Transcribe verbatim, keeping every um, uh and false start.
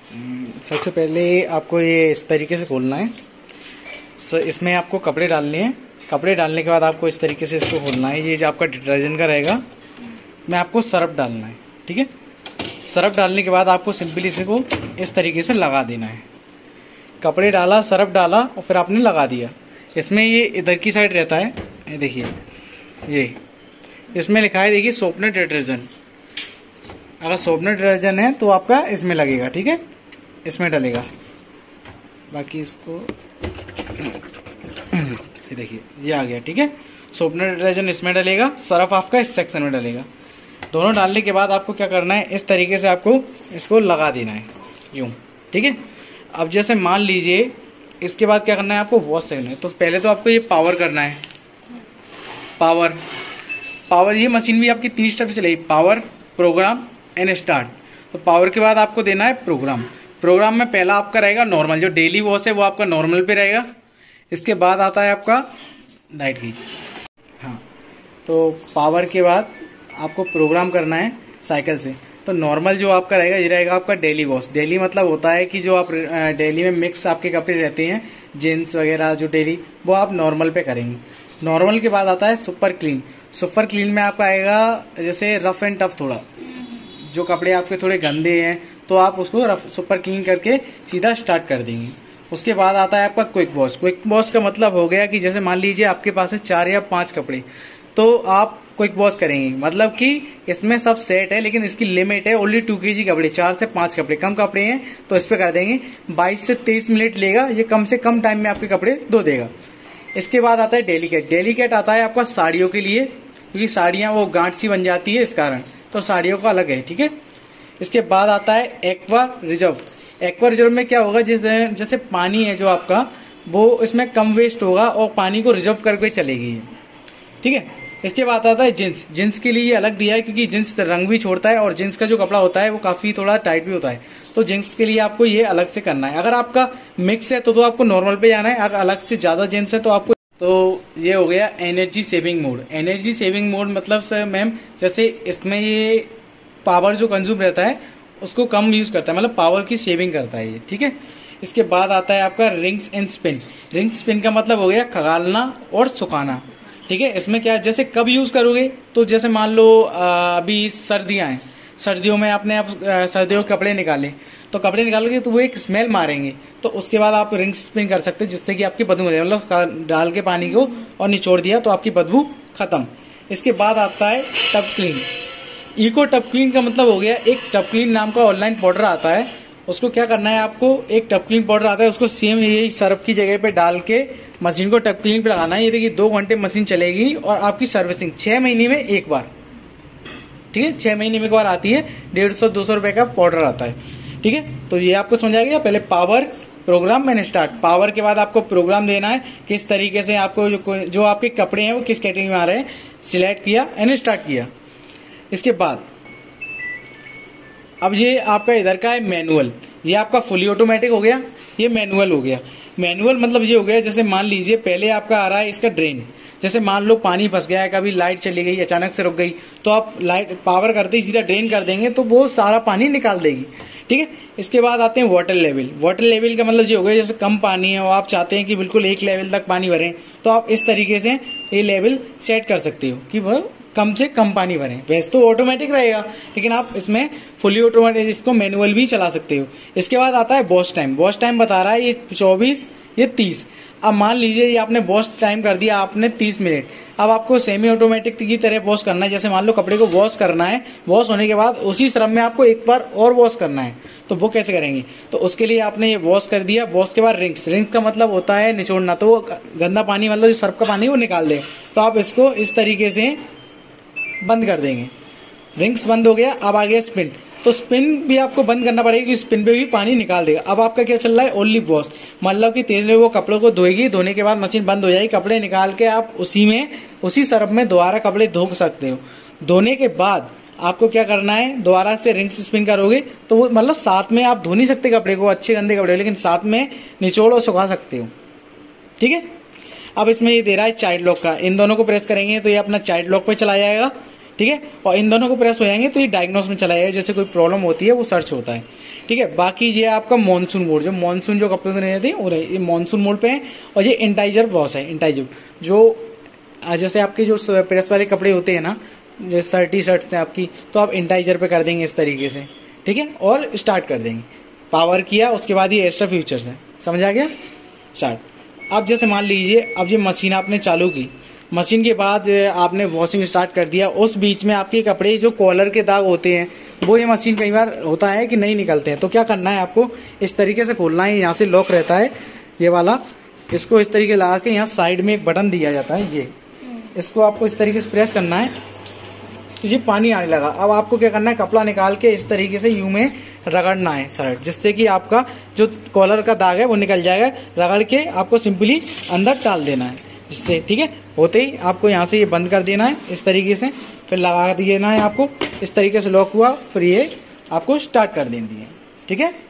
सबसे पहले आपको ये इस तरीके से खोलना है। इसमें आपको कपड़े डालने हैं। कपड़े डालने के बाद आपको इस तरीके से इसको खोलना है। ये जो आपका डिटर्जेंट का रहेगा, में आपको सर्फ डालना है। ठीक है, सर्फ डालने के बाद आपको सिंपली इसको इस तरीके से लगा देना है। कपड़े डाला, सर्फ डाला और फिर आपने लगा दिया। इसमें ये इधर की साइड रहता है, ये देखिए, ये इसमें लिखा है, देखिए सोपनेट डिटर्जेंट। अगर सोपनेट डिटर्जेंट है तो आपका इसमें लगेगा। ठीक है, इसमें डलेगा। बाकी इसको ये देखिए, ये आ गया। ठीक है, सोपनेट डिटर्जेंट इसमें डलेगा, सर्फ आपका इस सेक्शन में डलेगा। दोनों डालने के बाद आपको क्या करना है, इस तरीके से आपको इसको लगा देना है, यूं। ठीक है, अब जैसे मान लीजिए इसके बाद क्या करना है, आपको वॉश करना है। तो पहले तो आपको ये पावर करना है। पावर पावर ये मशीन भी आपकी तीन स्टेप से चलेगी, पावर, प्रोग्राम एंड स्टार्ट। तो पावर के बाद आपको देना है प्रोग्राम। प्रोग्राम में पहला आपका रहेगा नॉर्मल, जो डेली वॉश है वो आपका नॉर्मल पे रहेगा। इसके बाद आता है आपका नाइट की। हाँ, तो पावर के बाद आपको प्रोग्राम करना है साइकिल से। तो नॉर्मल जो आपका रहेगा, ये रहेगा आपका डेली वॉश। डेली मतलब होता है कि जो आप डेली में मिक्स आपके कपड़े रहते हैं, जीन्स वगैरह जो डेली, वो आप नॉर्मल पे करेंगे। नॉर्मल के बाद आता है सुपर क्लीन। सुपर क्लीन में आपका आएगा जैसे रफ एंड टफ, थोड़ा जो कपड़े आपके थोड़े गंदे हैं तो आप उसको रफ सुपर क्लीन करके सीधा स्टार्ट कर देंगे। उसके बाद आता है आपका क्विक वॉश। क्विक वॉश का मतलब हो गया कि जैसे मान लीजिए आपके पास है चार या पांच कपड़े, तो आप क्विक वॉश करेंगे। मतलब कि इसमें सब सेट है, लेकिन इसकी लिमिट है ओनली टू के जी कपड़े, चार से पांच कपड़े। कम कपड़े हैं तो इस पे कर देंगे, बाईस से तेईस मिनट लेगा। ये कम से कम टाइम में आपके कपड़े धो देगा। इसके बाद आता है डेलीकेट। डेलीकेट आता है आपका साड़ियों के लिए, क्योंकि साड़ियां वो गांठ सी बन जाती है, इस कारण तो साड़ियों का अलग है। ठीक है, इसके बाद आता है एक्वा रिजर्व। एक्वा रिजर्व में क्या होगा, जिस जैसे पानी है जो आपका, वो इसमें कम वेस्ट होगा और पानी को रिजर्व करके चलेगी। ठीक है, इसके बाद आता है जींस। जींस के लिए ये अलग दिया है, क्योंकि जींस रंग भी छोड़ता है और जींस का जो कपड़ा होता है वो काफी थोड़ा टाइट भी होता है। तो जींस के लिए आपको ये अलग से करना है। अगर आपका मिक्स है तो, तो आपको नॉर्मल पे जाना है। अगर अलग से ज्यादा जींस है तो आपको, तो ये हो गया energy saving mode. Energy saving mode मतलब सर मैम, जैसे इसमें ये पावर जो कंज्यूम रहता है उसको कम यूज करता है, मतलब पावर की सेविंग करता है ये। ठीक है, इसके बाद आता है आपका rings and spin. Ring spin का मतलब हो गया खगालना और सुखाना। ठीक है, इसमें क्या, जैसे कब यूज करोगे, तो जैसे मान लो अभी सर्दियां हैं, सर्दियों में आपने आप सर्दियों के कपड़े निकाले, तो कपड़े निकालोगे तो वो एक स्मेल मारेंगे, तो उसके बाद आप रिंग स्पिन कर सकते हैं, जिससे कि आपकी बदबू हो जाए। मतलब डाल के पानी को और निचोड़ दिया तो आपकी बदबू खत्म। इसके बाद आता है tub clean. Eco tub clean का मतलब हो गया, एक टब क्लीन नाम का ऑनलाइन पाउडर आता है। उसको क्या करना है, आपको एक टब क्लीन पाउडर आता है, उसको सेम यही सर्फ की जगह पे डाल के मशीन को टब क्लीन पे लगाना है। ये देखिए, दो घंटे मशीन चलेगी और आपकी सर्विसिंग छह महीने में एक बार। ठीक है, छह महीने में एक बार आती है। डेढ़ सौ दो सौ रुपए का पाउडर आता है। ठीक है, तो ये आपको समझ आ गया। पहले पावर, प्रोग्राम मैंने स्टार्ट। पावर के बाद आपको प्रोग्राम देना है, किस तरीके से आपको जो, जो आपके कपड़े हैं वो किस कैटेगरी में आ रहे हैं, सिलेक्ट किया एंड स्टार्ट किया। इसके बाद अब ये आपका इधर का है मैनुअल। ये आपका फुली ऑटोमेटिक हो गया, ये मैनुअल हो गया। मैनुअल मतलब ये हो गया, जैसे मान लीजिए पहले आपका आ रहा है इसका ड्रेन। जैसे मान लो पानी फंस गया है, कभी लाइट चली गई, अचानक से रुक गई, तो आप लाइट पावर करते ही सीधा ड्रेन कर देंगे तो वो सारा पानी निकाल देगी। ठीक है, इसके बाद आते हैं वाटर लेवल। वाटर लेवल का मतलब ये हो गया, जैसे कम पानी है और आप चाहते हैं कि बिल्कुल एक लेवल तक पानी भरें, तो आप इस तरीके से ये लेवल सेट कर सकते हो कि वो कम से कम पानी भरे। वैसे तो ऑटोमेटिक रहेगा, लेकिन आप इसमें फुली ऑटोमेटिक, इसको मैनुअल भी चला सकते हो। इसके बाद आता है वॉश टाइम। वॉश टाइम बता रहा है ये चौबीस, ये तीस। अब मान लीजिए ये आपने वॉश टाइम कर दिया आपने तीस मिनट। अब आपको सेमी ऑटोमेटिक की तरह वॉश करना है। जैसे मान लो कपड़े को वॉश करना है, वॉश होने के बाद उसी श्रम में आपको एक बार और वॉश करना है, तो वो कैसे करेंगे, तो उसके लिए आपने ये वॉश कर दिया। वॉश के बाद रिंग्स। रिंग्स का मतलब होता है निचोड़ना, तो गंदा पानी मतलब जो सर्फ का पानी वो निकाल दे। तो आप इसको इस तरीके से बंद कर देंगे। रिंग्स बंद हो गया। अब आ गया स्पिन। तो स्पिन भी आपको बंद करना पड़ेगा, कि स्पिन पे भी पानी निकाल देगा। अब आपका क्या चल रहा है, ओनली वॉश। मतलब कि तेज में वो कपड़ों को धोएगी, धोने के बाद मशीन बंद हो जाएगी, कपड़े निकाल के आप उसी में उसी सर्फ में दोबारा कपड़े धो सकते हो। धोने के बाद आपको क्या करना है, दोबारा से रिंग्स स्पिन करोगे तो वो मतलब साथ में आप धो नहीं सकते कपड़े को, अच्छे गंदे कपड़े, लेकिन साथ में निचोड़ और सुखा सकते हो। ठीक है, अब इसमें ये दे रहा है चाइल्ड लॉक का। इन दोनों को प्रेस करेंगे तो ये अपना चाइल्ड लॉक पे चला जाएगा। ठीक है। और इन दोनों को प्रेस हो जाएंगे तो ये डायग्नोस में चला जाएगा, जैसे कोई प्रॉब्लम होती है वो सर्च होता है, ठीक है। बाकी ये आपका मानसून मोड, जो मानसून जो कपड़े धोने जाते हैं ये मानसून मोड पे है। और ये एंटाइजर वॉश है, एंटाइजर जो जैसे आपके जो प्रेस वाले कपड़े होते हैं ना, जैसे शर्ट टी शर्ट्स हैं आपकी, तो आप एंटाइजर पे कर देंगे इस तरीके से, ठीक है। और स्टार्ट कर देंगे, पावर किया, उसके बाद ये एक्स्ट्रा फीचर्स है, समझ आ गया, स्टार्ट। अब जैसे मान लीजिए अब ये मशीन आपने चालू की, मशीन के बाद आपने वॉशिंग स्टार्ट कर दिया, उस बीच में आपके कपड़े जो कॉलर के दाग होते हैं वो ये मशीन कई बार होता है कि नहीं निकलते हैं, तो क्या करना है आपको, इस तरीके से खोलना है। यहाँ से लॉक रहता है ये वाला, इसको इस तरीके लगा के यहाँ साइड में एक बटन दिया जाता है, ये इसको आपको इस तरीके से प्रेस करना है तो ये पानी आने लगा। अब आपको क्या करना है, कपड़ा निकाल के इस तरीके से यूं में रगड़ना है शर्ट, जिससे कि आपका जो कॉलर का दाग है वो निकल जाएगा। रगड़ के आपको सिंपली अंदर डाल देना है जिससे, ठीक है। होते ही आपको यहाँ से ये बंद कर देना है इस तरीके से, फिर लगा देना है आपको, इस तरीके से लॉक हुआ, फिर ये आपको स्टार्ट कर देनी है, ठीक है।